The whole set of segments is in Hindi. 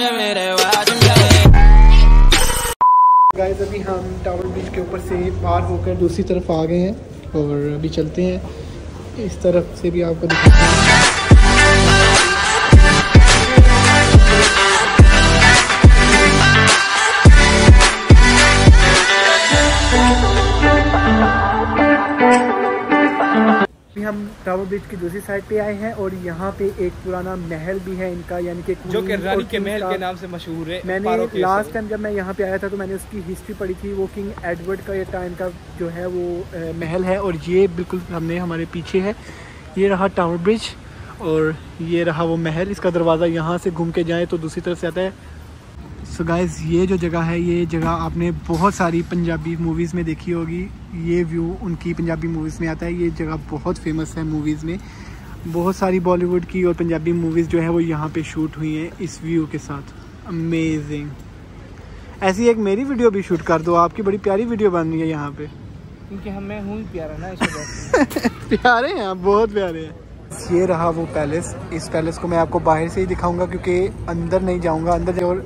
गाइस अभी हम टावर ब्रिज के ऊपर से पार होकर दूसरी तरफ आ गए हैं और अभी चलते हैं इस तरफ से भी आपको दिखाते हैं। हम टावर ब्रिज की दूसरी साइड पे आए हैं और यहाँ पे एक पुराना महल भी है इनका, यानी कि जो कि रानी के महल के नाम से मशहूर है। मैंने लास्ट टाइम जब मैं यहाँ पे आया था तो मैंने उसकी हिस्ट्री पढ़ी थी। वो किंग एडवर्ड का ये टाइम का जो है वो महल है और ये बिल्कुल हमने हमारे पीछे है। ये रहा टावर ब्रिज और ये रहा वो महल। इसका दरवाज़ा यहाँ से घूम के जाए तो दूसरी तरफ से आता है। सो गाइस ये जो जगह है, ये जगह आपने बहुत सारी पंजाबी मूवीज़ में देखी होगी। ये व्यू उनकी पंजाबी मूवीज़ में आता है। ये जगह बहुत फेमस है मूवीज़ में। बहुत सारी बॉलीवुड की और पंजाबी मूवीज़ जो है वो यहाँ पे शूट हुई हैं इस व्यू के साथ। अमेजिंग। ऐसी एक मेरी वीडियो भी शूट कर दो, आपकी बड़ी प्यारी वीडियो बन रही है यहाँ पे। क्योंकि मैं हूँ प्यारा ना, इस वजह से। प्यारे हैं आप, बहुत प्यारे हैं। ये रहा वो पैलेस। इस पैलेस को मैं आपको बाहर से ही दिखाऊंगा क्योंकि अंदर नहीं जाऊंगा।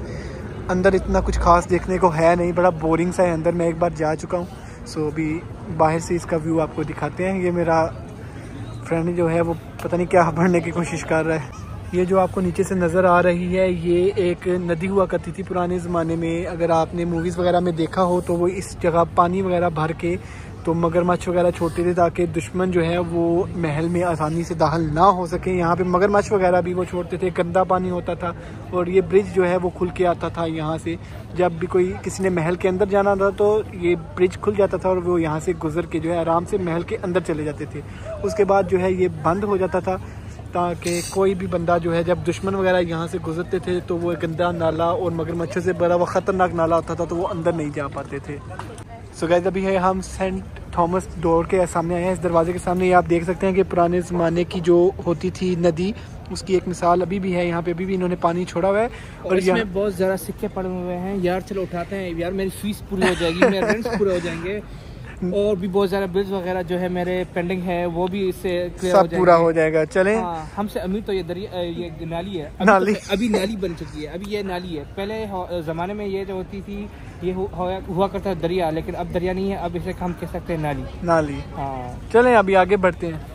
अंदर इतना कुछ खास देखने को है नहीं, बड़ा बोरिंग सा है अंदर। मैं एक बार जा चुका हूँ। सो अभी बाहर से इसका व्यू आपको दिखाते हैं। ये मेरा फ्रेंड जो है वो पता नहीं क्या बढ़ने की कोशिश कर रहा है। ये जो आपको नीचे से नज़र आ रही है ये एक नदी हुआ करती थी पुराने ज़माने में। अगर आपने मूवीज़ वगैरह में देखा हो तो वो इस जगह पानी वगैरह भर के तो मगरमच्छ वगैरह छोड़ते थे ताकि दुश्मन जो है वो महल में आसानी से दाखिल ना हो सके। यहाँ पे मगरमच्छ वगैरह भी वो छोड़ते थे। गंदा पानी होता था और ये ब्रिज जो है वो खुल के आता था यहाँ से। जब भी कोई किसी ने महल के अंदर जाना था तो ये ब्रिज खुल जाता था और वो यहाँ से गुजर के जो है आराम से महल के अंदर चले जाते थे। उसके बाद जो है ये बंद हो जाता था ताकि कोई भी बंदा जो है, जब दुश्मन वगैरह यहाँ से गुजरते थे तो वो गंदा नाला और मगरमच्छों से भरा हुआ ख़तरनाक नाला होता था तो वो अंदर नहीं जा पाते थे। सो गाइस अभी है हम सेंट थॉमस डोर के सामने आए हैं। इस दरवाजे के सामने ये आप देख सकते हैं कि पुराने ज़माने की जो होती थी नदी, उसकी एक मिसाल अभी भी है। यहाँ पे अभी भी इन्होंने पानी छोड़ा हुआ है और इसमें बहुत ज़्यादा सिक्के पड़े हुए हैं। यार चलो उठाते हैं यार, मेरी फीस पूरी हो जाएगी, मेरे रेंट्स पूरे हो जाएंगे और भी बहुत ज़्यादा बिल्स वगैरह जो है मेरे पेंडिंग है वो भी इससे सब पूरा हो जाएगा। चलें। हाँ, हमसे अमीर तो ये दरिया, ये नाली है। अभी नाली बन चुकी है। अभी ये नाली है। पहले ज़माने में ये जो होती थी ये हुआ करता है दरिया, लेकिन अब दरिया नहीं है, अब इसे हम कह सकते हैं नाली। हाँ चलें अभी आगे बढ़ते हैं।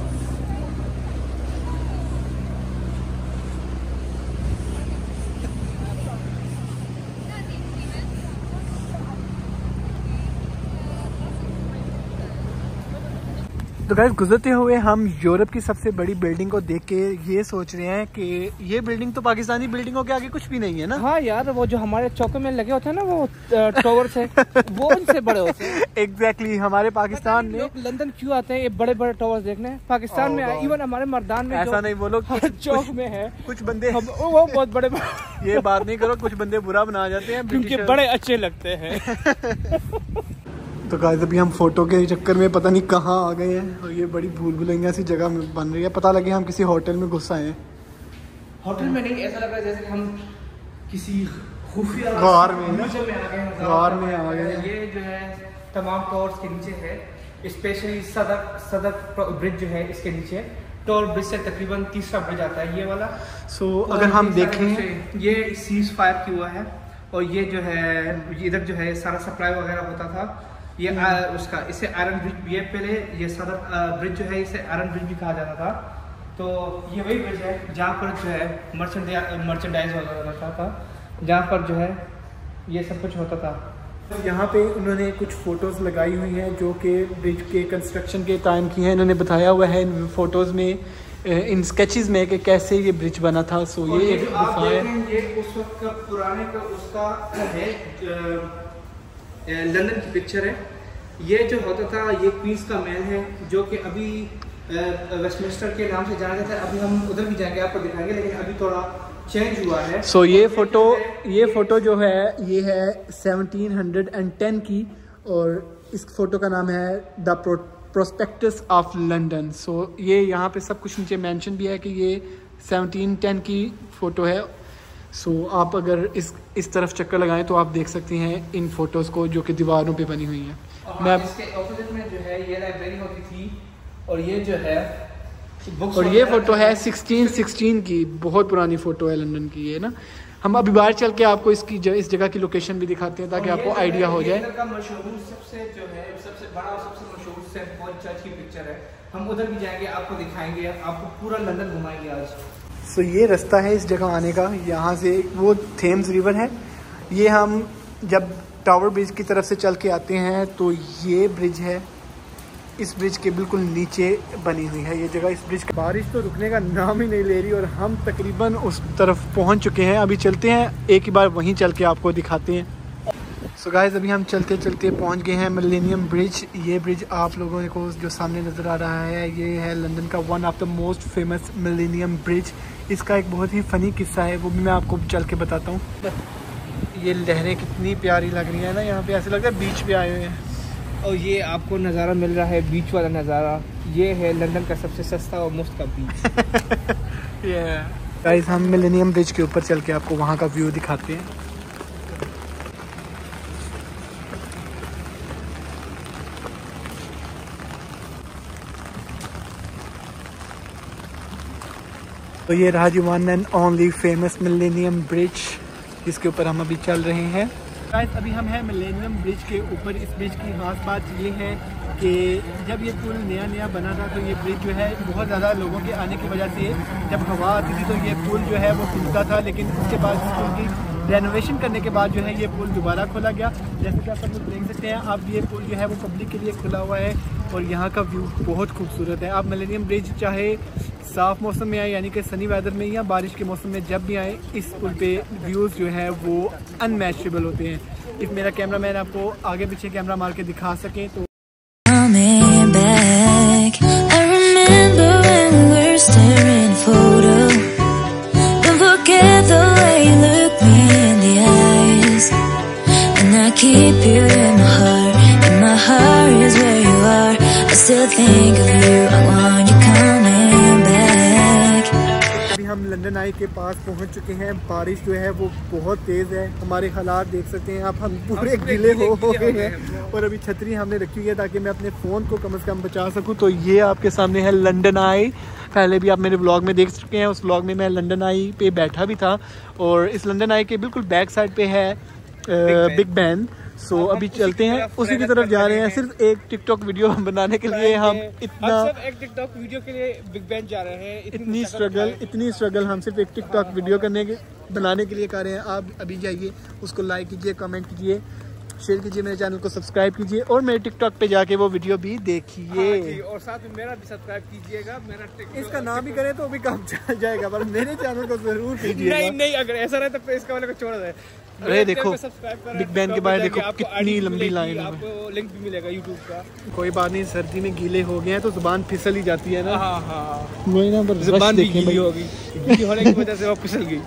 तो गाइस गुजरते हुए हम यूरोप की सबसे बड़ी बिल्डिंग को देख के ये सोच रहे हैं कि ये बिल्डिंग तो पाकिस्तानी बिल्डिंगों के आगे कुछ भी नहीं है ना। हाँ यार, वो जो हमारे चौकों में लगे होते हैं ना वो टावर्स है, वो उनसे बड़े होते हैं। एग्जैक्टली हमारे पाकिस्तान में लोग लंदन क्यों आते हैं ये बड़े बड़े टावर्स देखने? पाकिस्तान में इवन हमारे मर्दान में ऐसा नहीं बोलो, चौक में है कुछ बंदे वो बहुत बड़े। ये बात नहीं करो, कुछ बंदे बुरा बना जाते हैं क्योंकि बड़े अच्छे लगते हैं। तो गाइस अभी हम फोटो के चक्कर में पता नहीं कहाँ आ गए हैं और ये बड़ी भूल भुलैया सी जगह में बन रही है। पता लगे हम किसी होटल में घुस आए हैं। होटल में नहीं, ऐसा लग रहा है जैसे हम किसी खुफिया गार में आ गए। ये जो है तमाम टावर्स के नीचे है, स्पेशली सदर ब्रिज जो है इसके नीचे। टावर ब्रिज से तकरीबन तीसरा ब्रिज आता है ये वाला। सो अगर हम देखें ये सीज फायर किया हुआ है और ये जो है इधर जो है सारा सप्लाई वगैरह होता था। ये उसका इसे आयरन ब्रिज, ये पहले ये सदर ब्रिज जो है इसे आयरन ब्रिज भी कहा जाता था। तो ये वही ब्रिज है जहाँ पर जो है मर्चेंडाइज होता था, जहाँ पर जो है ये सब कुछ होता था। यहाँ पे उन्होंने कुछ फ़ोटोज़ लगाई हुई हैं जो कि ब्रिज के कंस्ट्रक्शन के टाइम की हैं। इन्होंने बताया हुआ है इन फ़ोटोज़ में, इन स्केचेस में कि कैसे ये ब्रिज बना था। सो ये एक गुफा है। ये उस वक्त का पुराने का उसका है, लंदन की पिक्चर है। ये जो होता था ये क्वींस का महल है जो कि अभी वेस्टमिंस्टर के नाम से जाना जाता है। अभी हम उधर भी जाएंगे, आपको दिखाएंगे, लेकिन अभी थोड़ा चेंज हुआ है। सो ये फ़ोटो जो है ये है 1710 की और इस फ़ोटो का नाम है the prospectus of London. So ये यहाँ पे सब कुछ नीचे मेंशन भी है कि ये 1710 की फ़ोटो है। सो आप अगर इस तरफ चक्कर लगाएं तो आप देख सकते हैं इन फ़ोटोज़ को जो कि दीवारों पे बनी हुई हैं। मैं इसके ऑपोजिट में जो है ये लाइब्रेरी होती थी और ये जो है और ये फ़ोटो है 1616 की, बहुत पुरानी फ़ोटो है लंदन की ये ना। हम अभी बाहर चल के आपको इस जगह की लोकेशन भी दिखाते हैं ताकि आपको आइडिया हो जाए। सबसे बड़ा और सबसे मशहूर सेंट पॉल चर्च की पिक्चर है, हम उधर भी जाएंगे, आपको दिखाएंगे, आपको पूरा लंदन घुमाएंगे आज। सो ये रास्ता है इस जगह आने का, यहाँ से वो थेम्स रिवर है। ये हम जब टावर ब्रिज की तरफ से चल के आते हैं तो ये ब्रिज है, इस ब्रिज के बिल्कुल नीचे बनी हुई है ये जगह। इस ब्रिज का बारिश तो रुकने का नाम ही नहीं ले रही और हम तकरीबन उस तरफ पहुंच चुके हैं। अभी चलते हैं, एक ही बार वहीं चल के आपको दिखाते हैं। सो गाइस अभी हम चलते चलते पहुंच गए हैं मिलेनियम ब्रिज। ये ब्रिज आप लोगों को जो सामने नज़र आ रहा है ये है लंदन का one of the most famous Millennium Bridge. इसका एक बहुत ही फ़नी किस्सा है, वो भी मैं आपको चल के बताता हूँ। ये लहरें कितनी प्यारी लग रही है ना, यहाँ पे ऐसे लगता है बीच पे आए हुए हैं। और ये आपको नज़ारा मिल रहा है बीच वाला नज़ारा, ये है लंदन का सबसे सस्ता और मुफ्त का बीच। गाइस हम मिलेनियम ब्रिज के ऊपर चल के आपको वहाँ का व्यू दिखाते हैं। तो ये रहा जी one and only famous Millennium Bridge, जिसके ऊपर हम अभी चल रहे हैं। गाइस अभी हम हैं मिलेनियम ब्रिज के ऊपर। इस ब्रिज की खास बात ये है कि जब ये पुल नया बना था तो ये ब्रिज जो है बहुत ज़्यादा लोगों के आने की वजह से जब हवा आती थी तो ये पुल जो है वो टूटता था, लेकिन उसके बाद इस पुल की रेनोवेशन करने के बाद जो है ये पुल दोबारा खोला गया। जैसे कि आप सब लोग देख सकते हैं, अब ये पुल जो है वो पब्लिक के लिए खुला हुआ है और यहाँ का व्यू बहुत खूबसूरत है। आप मिलेनियम ब्रिज चाहे साफ़ मौसम में आए यानी कि सनी वेदर में या बारिश के मौसम में जब भी आए, इस पुल पे व्यूज़ जो है वो अनमैचेबल होते हैं। इफ मेरा कैमरामैन आपको आगे पीछे कैमरा मार के दिखा सके तो हम लंदन आई के पास पहुंच चुके हैं। बारिश जो है वो बहुत तेज़ है, हमारे हालात देख सकते हैं आप, हम पूरे गीले हो गए हैं और अभी छतरी हमने रखी हुई है ताकि मैं अपने फ़ोन को कम से कम बचा सकूं। तो ये आपके सामने है लंदन आई, पहले भी आप मेरे व्लॉग में देख चुके हैं, उस व्लॉग में मैं लंदन आई पे बैठा भी था और इस लंदन आई के बिल्कुल बैक साइड पे है बिग बैन। सो अभी चलते हैं, उसी की तरफ जा रहे हैं। सिर्फ एक टिकटॉक वीडियो बनाने के लिए हम इतना एक टिकटॉक वीडियो के लिए बिग बैन जा रहे हैं। इतनी स्ट्रगल हम सिर्फ एक टिकटॉक वीडियो बनाने के लिए कर रहे हैं। आप अभी जाइए, उसको लाइक कीजिए, कमेंट कीजिए, शेयर कीजिए, मेरे चैनल को सब्सक्राइब कीजिए और मेरे टिकटॉक पे जाके वो वीडियो भी देखिए। और साथ में मेरा भी सब्सक्राइब कीजिएगा। मेरा इसका नाम भी करें तो भी काम चल जाएगा, पर मेरे चैनल को जरूर कीजिए। नहीं, अगर ऐसा रहे तो इसका वाले को छोड़ दे। अरे देखो बिग बैन के बाहर देखो कितनी लंबी लाइन है, आपको लिंक भी मिलेगा यूट्यूब का। कोई बात नहीं, सर्दी में गीले हो गए हैं तो जुबान फिसल ही जाती है ना। हाँ वही ना, पर जुबान भी गीली होगी, गीली होने की वजह से वो फिसल गई।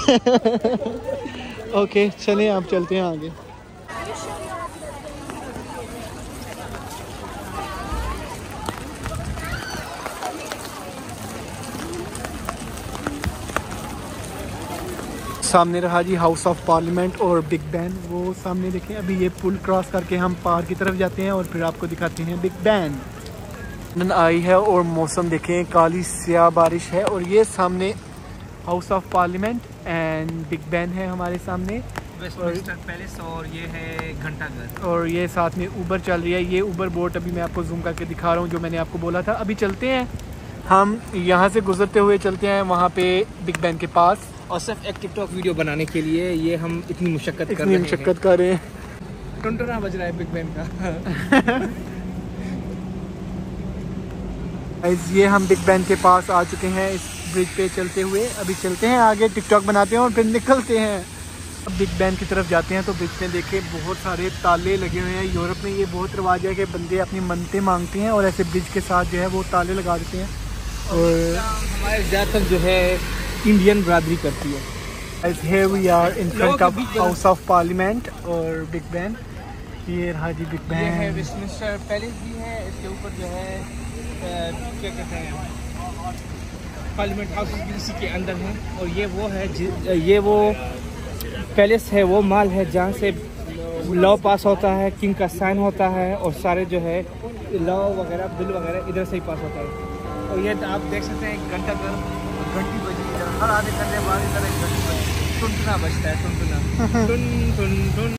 ओके चलें, आप चलते हैं आगे। सामने रहा जी हाउस ऑफ पार्लियामेंट और बिग बैन, वो सामने देखें। अभी ये पुल क्रॉस करके हम पार की तरफ जाते हैं और फिर आपको दिखाते हैं बिग बैन। लंदन आई है और मौसम देखें, काली स्याह बारिश है और ये सामने House of Parliament and Big Ben है हमारे सामने, वेस्टमिंस्टर पैलेस और ये है घंटाघर और ये साथ में ऊबर चल रही है। ये ऊबर बोट अभी मैं आपको जूम करके दिखा रहा हूँ जो मैंने आपको बोला था। अभी चलते हैं, हम यहाँ से गुजरते हुए चलते हैं वहाँ पे बिग बैन के पास। और सिर्फ एक टिकटॉक वीडियो बनाने के लिए ये हम इतनी मुशक्कत कर रहे हैं। टुनटुना बज रहा है बिग बैन का। ये हम बिग बैन के पास आ चुके हैं इस ब्रिज पे चलते हुए। अभी चलते हैं आगे, टिकटॉक बनाते हैं और फिर निकलते हैं। अब बिग बैन की तरफ जाते हैं तो ब्रिज में देखे बहुत सारे ताले लगे हुए हैं। यूरोप में ये बहुत रिवाज है कि बंदे अपनी मन्नतें मांगते हैं और ऐसे ब्रिज के साथ जो है वो ताले लगा देते हैं। और हमारे ज़्यादातर जो है इंडियन बरादरी करती है। As here we are in front of House of Parliament और बिग बैन। ये रहा जी बिग बैन। ये है वेस्टमिंस्टर पैलेस भी है, इसके ऊपर जो है क्या कहते हैं पार्लियामेंट हाउस भी इसी के अंदर है। और ये वो है, ये वो पैलेस है, वो माल है जहाँ से लॉ पास होता है, किंग का साइन होता है और सारे जो है लॉ वगैरह बिल वगैरह इधर से ही पास होता है। और ये आप देख सकते हैं घंटा घर घंटी बजी है, हर आधे घंटे बाद इधर एक घंटी बजती है, टुनटुना बजता है, टुनटुना टुन टुन टुन।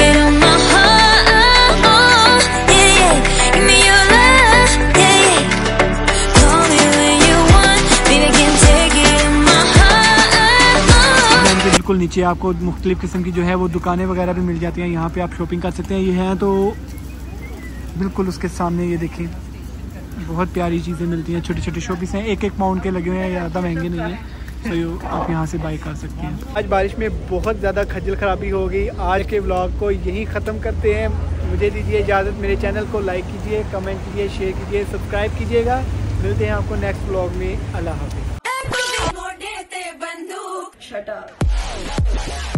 बिल्कुल नीचे आपको मुख्तलिफ किस्म की जो है वो दुकानें वगैरह भी मिल जाती हैं, यहाँ पे आप शॉपिंग कर सकते हैं। ये हैं तो बिल्कुल उसके सामने ये देखें, बहुत प्यारी चीज़ें मिलती हैं, छोटी छोटी शॉपिस हैं, 1-1 पाउंड के लगे हुए हैं, ज़्यादा महंगे नहीं है, तो आप यहाँ से बाई कर सकते हैं। आज बारिश में बहुत ज़्यादा खज्जल ख़राबी हो गई। आज के व्लॉग को यहीं ख़त्म करते हैं, मुझे दीजिए इजाज़त। मेरे चैनल को लाइक कीजिए, कमेंट कीजिए, शेयर कीजिए, सब्सक्राइब कीजिएगा। मिलते हैं आपको नेक्स्ट व्लॉग में। अल्लाह हाफ़िज़।